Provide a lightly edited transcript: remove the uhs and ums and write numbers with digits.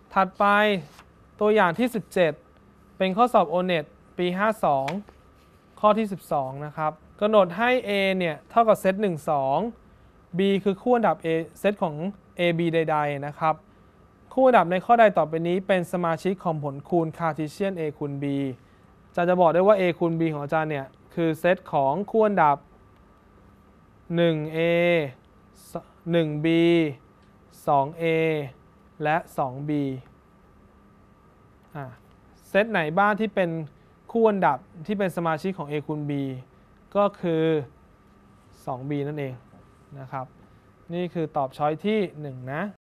ถัดไปตัวอย่างที่ 17 เป็นข้อสอบ O-NET ปี 52 ข้อที่ 12 นะครับกำหนดให้ A เนี่ยเท่ากับเซต1 2 B คือคู่อันดับ A เซตของ A B ใดๆนะครับคู่อันดับในข้อใดต่อไปนี้เป็นสมาชิกของผลคูณ Cartesian A คูณ B จะบอกได้ว่า A คูณ B ของอาจารย์เนี่ยคือเซตของคู่อันดับ 1A 1B 2A และ 2B เซตไหนบ้างที่เป็นคู่อันดับที่เป็นสมาชิกของ A คูณ B ก็คือ 2B นั่นเองนะครับนี่คือตอบช้อยที่ 1 นะ